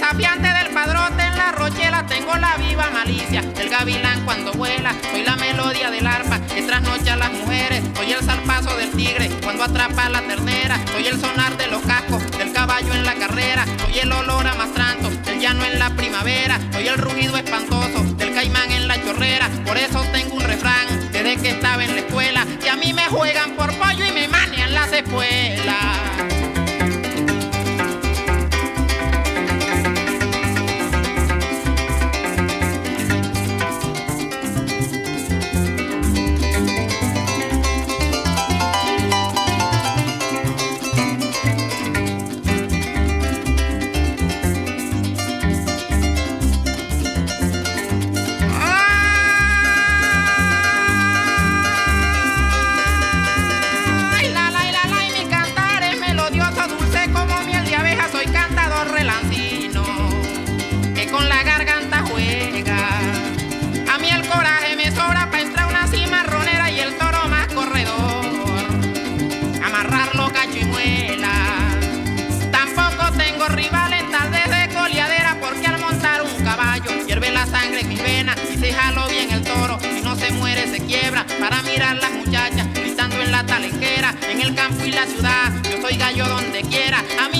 desafiante del padrote, en la rochela tengo la viva malicia. El gavilán cuando vuela, soy la melodía del arpa que trasnocha a las mujeres. Soy el zarpazo del tigre cuando atrapa a la ternera. Soy el sonar de los cascos del caballo en la carrera. Soy el olor a mastranto del llano en la primavera. Soy el rugido espantoso del caimán en la chorrera. Por eso tengo un refrán desde que estaba en la escuela: que a mí me juegan por pollo y me manean las espuelas. Que con la garganta juega. A mí el coraje me sobra para entrar a una cimarronera y el toro más corredor, amarrarlo cacho y muela. Tampoco tengo rival en tal de coleadera, porque al montar un caballo hierve la sangre en mis venas. Y se jaló bien el toro y no se muere, se quiebra. Para mirar las muchachas gritando en la talenquera, en el campo y la ciudad, yo soy gallo donde quiera. A mí